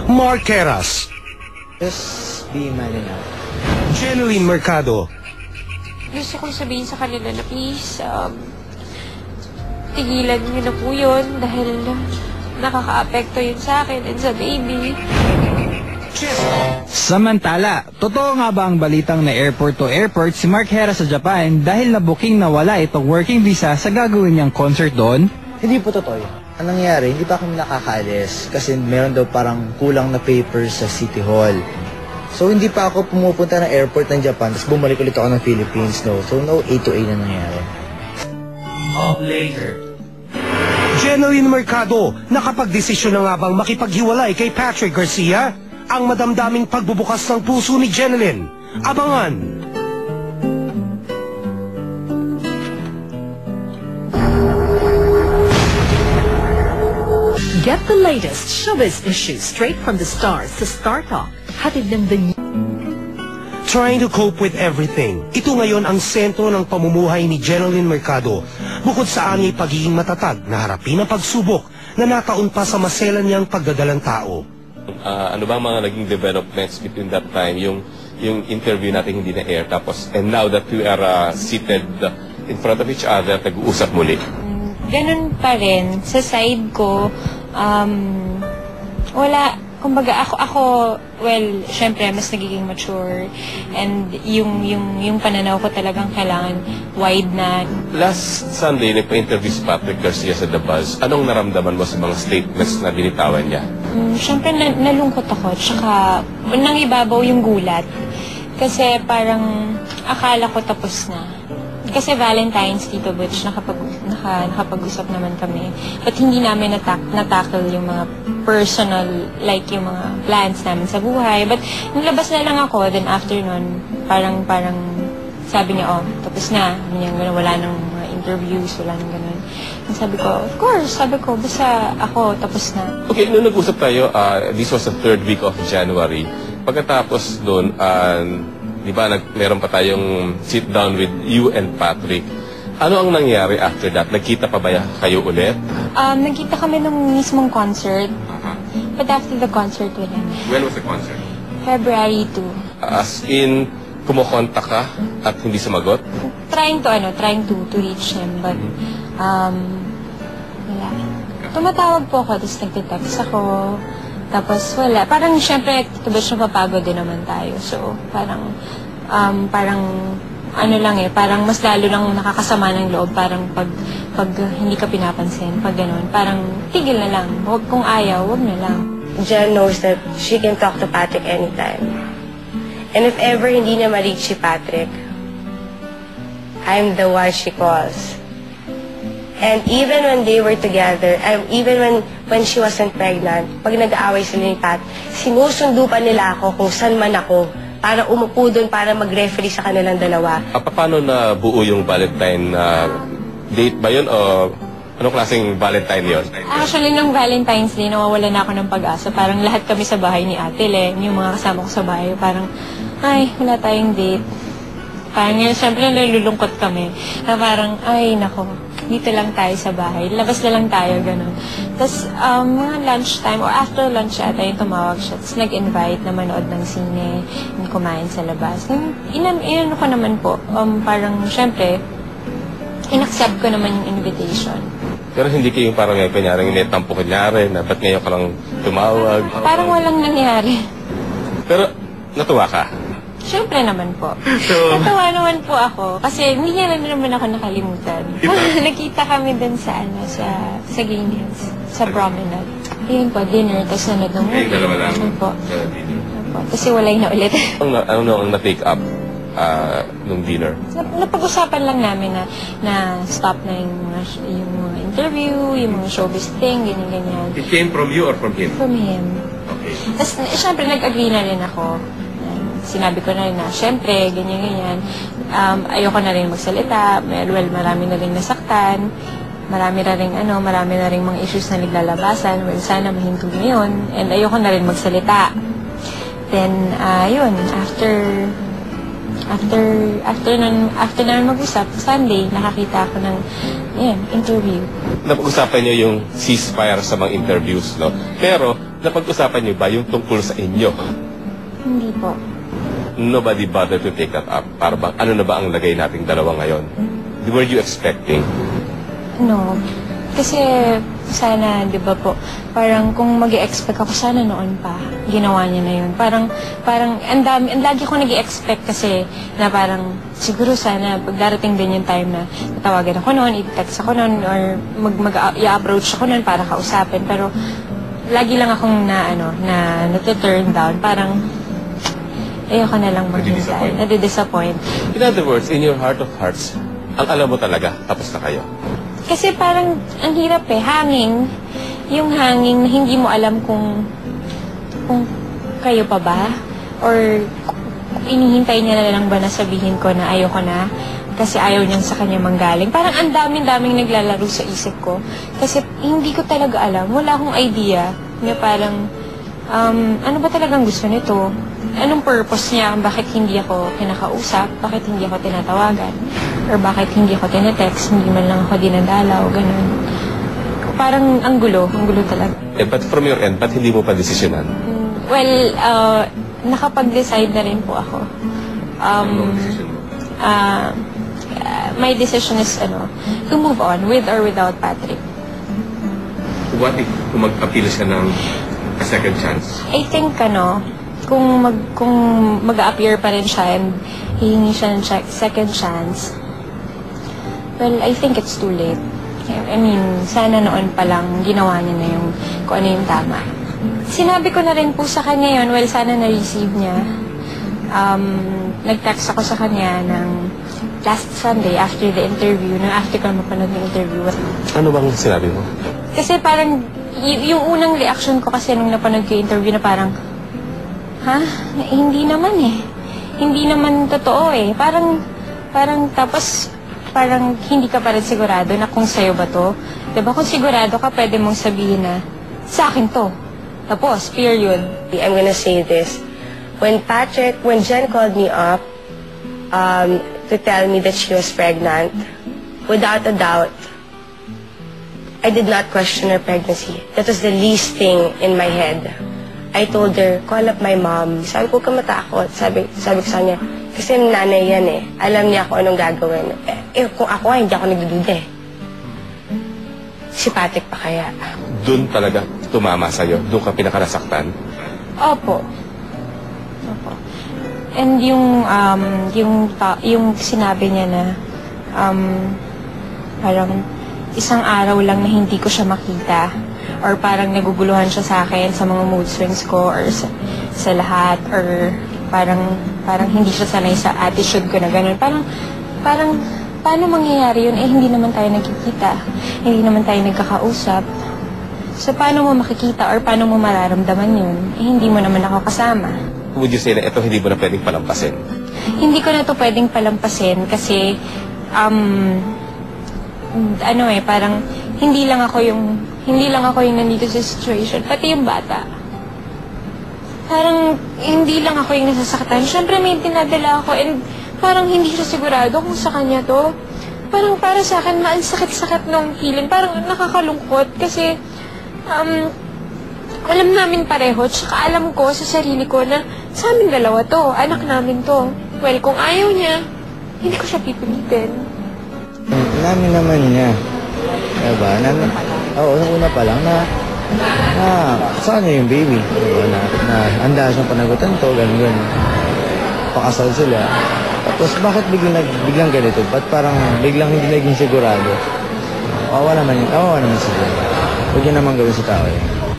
Marqueras, Just be man enough. Jeneline Mercado, Gusto kong sabihin sa kanila na please, tigilan niyo na po yun dahil nakaka-apekto yun sa akin and sa baby. Samantala, totoo nga ba ang balitang na airport to airport si Marqueras sa Japan dahil na-booking na wala itong working visa sa gagawin niyang concert doon? Hindi po totoo yun. Ang nangyari, hindi pa kami nakakaalis kasi meron daw parang kulang na papers sa City Hall. So hindi pa ako pumupunta ng airport ng Japan tapos bumalik ulit ako ng Philippines. No? So no A to A na nangyari. Later. Jeneline Mercado, nakapagdesisyon na nga bang makipaghiwalay kay Patrick Garcia? Ang madamdaming pagbubukas ng puso ni Jeneline. Abangan! Get the latest showbiz issues straight from the stars sa Star Talk. Hatid ng The Trying to cope with everything. Ito ngayon ang sentro ng pamumuhay ni Jeneline Mercado. Bukod sa anya'y pagiging matatag na harapin ang pagsubok na nataon pa sa maselan niyang pagdadalang tao. Ano ba mga naging developments between that time, yung interview natin hindi na-air, tapos, and now that we are seated in front of each other, nag-uusap muli? Ganun pa rin. Sa side ko, wala, kumbaga ako, well, syempre, mas nagiging mature, and yung pananaw ko talagang kailangan wide na. Last Sunday, nagpa-interview si Patrick Garcia sa The Buzz. Anong naramdaman mo sa mga statements na binitawan niya? Syempre, nalungkot ako, tsaka nangibabaw yung gulat. Kasi parang akala ko tapos na. Kasi Valentine's, Tito Butch, nakapag-usap naman kami. But hindi namin natackle yung mga personal, like yung mga plans namin sa buhay. But nilabas na lang ako, then after nun, parang sabi niya, tapos na. Wala nang mga interviews, wala nang ganun. And sabi ko, of course, basta ako, tapos na. Okay, nung nag-usap tayo, this was the 3rd week of January. Pagkatapos doon, di ba, meron pa tayong sit down with you and Patrick. Ano ang nangyari after that? Nagkita pa ba kayo ulit? Nagkita kami nung mismong concert. But after the concert, wala na. When was the concert? February 2. As in, kumukontak ka at hindi sumagot? Trying to reach him, but wala. Tumatawag po ako, tapos nagtitext ako. Tapos wala. Parang syempre, tubos na papagod din naman tayo. So, parang ano lang parang mas lalo lang nakakasama ng loob. Parang pag hindi ka pinapansin, pag ganun, parang tigil na lang. Huwag kung ayaw, huwag na lang. Jen knows that she can talk to Patrick anytime. And if ever hindi niya ma-reach si Patrick, I'm the one she calls. And even when they were together, even when she wasn't pregnant, pag nag-aaway sila ni Pat, sinusundo pa nila ako kung saan man ako para umupo doon para mag-referee sa kanilang dalawa. Paano na buo yung Valentine date ba yun o anong klaseng Valentine yun? Actually, nung Valentine's Day, nawawala na ako ng pag-asa. Parang lahat kami sa bahay ni Ate Len, yung mga kasama ko sa bahay, parang, ay, wala tayong date. Parang yun, syempre nalulungkot kami. Na parang, ay, nako, dito lang tayo sa bahay. Labas na lang tayo, gano'n. Tapos, mga lunchtime, or after lunch ata yung tumawag siya. Tapos nag-invite na manood ng sine, kumain sa labas. Inano ko naman po, parang, syempre, in-accept ko naman yung invitation. Pero hindi kayo parang kunyari, inetampo kunyari, na ba't ngayon ka lang tumawag? Parang walang nangyari. Pero, natuwa ka? Siyempre naman po. Natawa naman po ako. Kasi hindi niya lang naman ako nakalimutan. Nakita kami dun sa Green Hills. Sa promenade. Yun po, dinner. Tapos nanood ng movie. Dalawa lang? Po. Kasi walay na ulit. Ano ang na-take up nung dinner? Napag-usapan lang namin na stop na yung mga interview, yung mga showbiz thing, ganyan-ganyan. It came from you or from him? From him. Okay. Tapos, syempre, nag-agree na rin ako. Sinabi ko na rin na, syempre, ganyan-ganyan. Ayoko na rin magsalita. Well, marami na rin nasaktan. Marami na rin mga issues na naglalabasan. Well, sana mahinto ngayon. And ayoko na rin magsalita. Then, yun, after na mag-usap, Sunday, nakakita ako ng interview. Napag-usapan niyo yung ceasefire sa mga interviews, no? Pero, Napag-usapan niyo ba yung tungkol sa inyo? Hindi po. Nobody bothered to take that up. Para bang, ano na ba ang lagay nating dalawa ngayon? Were you expecting? No. Kasi sana, di ba po, parang kung mag-expect ako, sana noon pa, ginawa niya na yun. Parang, lagi ko nag-expect kasi na parang, siguro sana, pag darating din yung time na tatawagan ako noon, i-text ako noon, or i-approach ako noon para kausapin. Pero, lagi lang akong na-turn down. Parang, ayoko na lang maghintay. Nadi-disappoint. In other words, in your heart of hearts, ang alam mo talaga, tapos na kayo. Kasi parang, ang hirap hanging. Yung hanging na hindi mo alam kung kayo pa ba? Or inihintay niya na lang ba na sabihin ko na ayoko na? Kasi ayaw niyang sa kanya manggaling. Parang ang daming naglalaro sa isip ko. Kasi hindi ko talaga alam. Wala akong idea na parang, ano ba talagang gusto nito? Anong purpose niya? Bakit hindi ako kinakausap? Bakit hindi ako tinatawagan? Or bakit hindi ako tinetext? Hindi man lang ako dinadalaw, ganun. Parang ang gulo talaga. But from your end, ba't hindi mo pa desisyonan? Well, nakapag-decide na rin po ako. My decision is, to move on with or without Patrick. What if kung mag-appeal siya ng a second chance? I think, kung mag-appear pa rin siya and hihingi siya ng second chance, well, I think it's too late. I mean, sana noon pa lang ginawa niya na kung ano yung tama. Sinabi ko na rin po sa kanya yun, well, sana na-receive niya. Nag-text ako sa kanya ng last Sunday after the interview, after ko mapanood ng interview. Ano bang sinabi mo? Kasi parang, yung unang reaction ko kasi nung napanood ko yung interview na parang, hindi naman Hindi naman totoo Parang hindi ka pa rin sigurado na kung sa'yo ba to. Diba kung sigurado ka, pwede mong sabihin na, sa akin to. Tapos, period. I'm gonna say this. When Jen called me up to tell me that she was pregnant, without a doubt, I did not question her pregnancy. That was the least thing in my head. I told her, call up my mom. Sabi ko, huwag ka matakot. Sabi ko sa kanya, kasi nanay yan Alam niya kung anong gagawin. Kung ako hindi ako nagdududa Si Patrick pa kaya. Doon talaga tumama sa'yo? Doon ka pinakanasaktan? Opo. And yung sinabi niya na, parang isang araw lang na hindi ko siya makita. Or parang naguguluhan siya sa akin sa mga mood swings ko or sa lahat. Or parang hindi siya sanay sa attitude ko na gano'n. Parang, paano mangyayari yun? Hindi naman tayo nagkikita. Hindi naman tayo nagkakausap. So, paano mo makikita or paano mo mararamdaman yun? Hindi mo naman ako kasama. Would you say na ito hindi mo na pwedeng palampasin? Hindi ko na ito pwedeng palampasin kasi, parang hindi lang ako yung nandito sa situation. Pati yung bata. Parang hindi lang ako yung nasasaktan. Siyempre may dinadala ako and parang hindi siya sigurado kung sa kanya to. Parang para sa akin, ang sakit-sakit nung feeling. Parang nakakalungkot kasi alam namin pareho. Tsaka alam ko sa sarili ko na sa amin dalawa to. Anak namin to. Well, kung ayaw niya, hindi ko siya pipilitin. Namin naman niya. Diba? Nung una pa lang na saan niya yung baby? Diba? Na handa siyang panagutan to, gano'n. Pakasal sila. Tapos bakit biglang ganito? Ba't parang biglang hindi naging sigurado? Awa naman siguro. Huwag yun naman gawin sa tao